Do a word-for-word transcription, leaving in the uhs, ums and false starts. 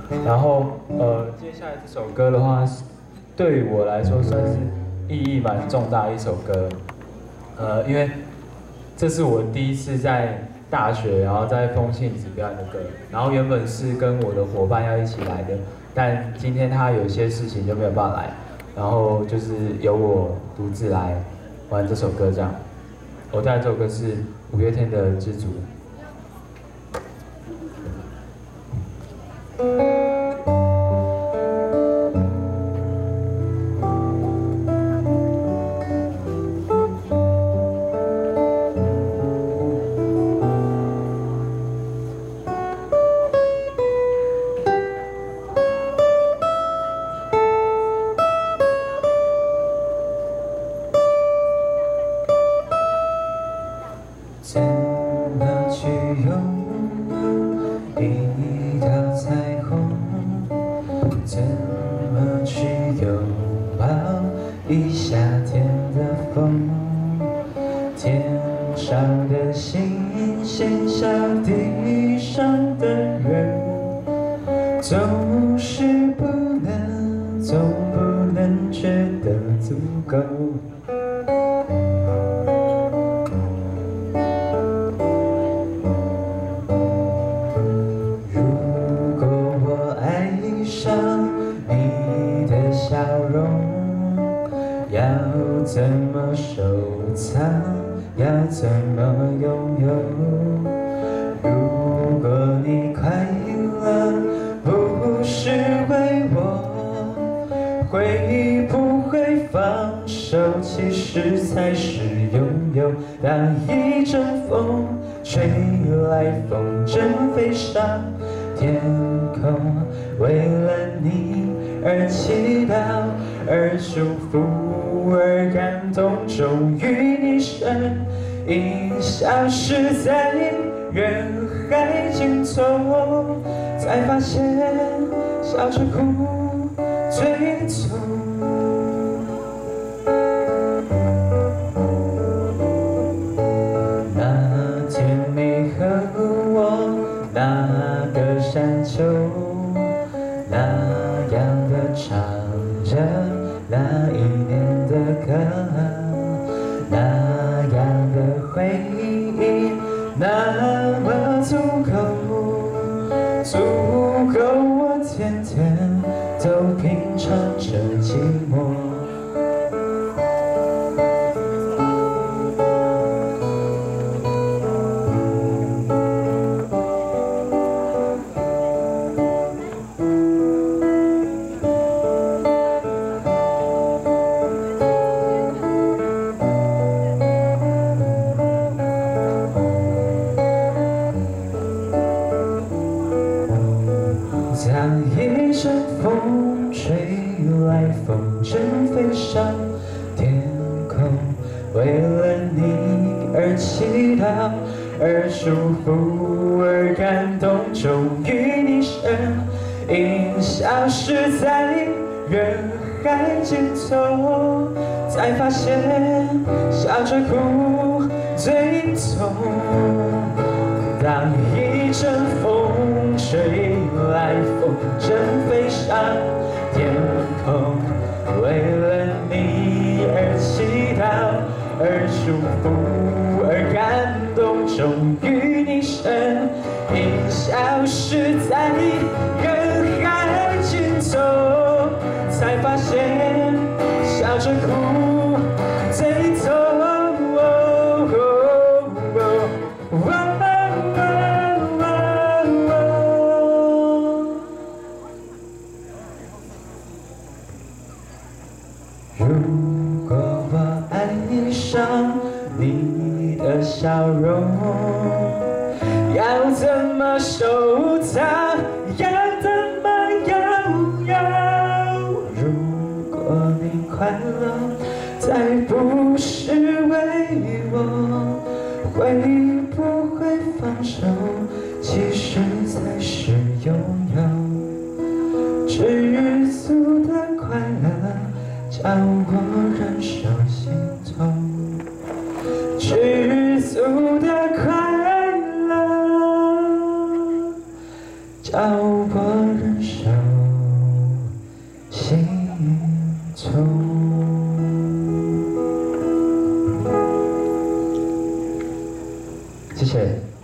然后呃，接下来这首歌的话，对于我来说算是意义蛮重大的一首歌。呃，因为这是我第一次在大学，然后在风信子表演的歌。然后原本是跟我的伙伴要一起来的，但今天他有些事情就没有办法来，然后就是由我独自来玩这首歌这样。我带来这首歌是五月天的《知足》。怎么去拥有一条彩虹？怎么去拥抱一夏天的风？天上的星星像地上的人，总是不能，总不能觉得足够。笑容要怎么收藏？要怎么拥有？如果你快乐不是为我，会不会放手？其实才是拥有。当一阵风吹来，风筝飞上天空，为了你而祈祷，而祝福，而感动，终于你身影消失在人海尽头，才发现笑着哭最痛。那天你和我，那个山丘，那样的唱着那一年的歌，那样的回忆，那么足够，足够我天天都品尝着寂寞。当一阵风吹来，风筝飞上天空，为了你而祈祷，而祝福，而感动，终于你身影消失在人海尽头，才发现笑着哭最痛。当一阵风吹来，风筝飞上天空，为了你而祈祷，而祝福，而感动，终于你身影消失在人海尽头，才发现笑着哭最痛。如果我爱上你的笑容，要怎么收藏？要怎么拥有？如果你快乐再不是为我，会不会放手？其实才是拥有。知足的快乐叫我忍受心痛，知足的快乐叫我忍受愁。谢谢。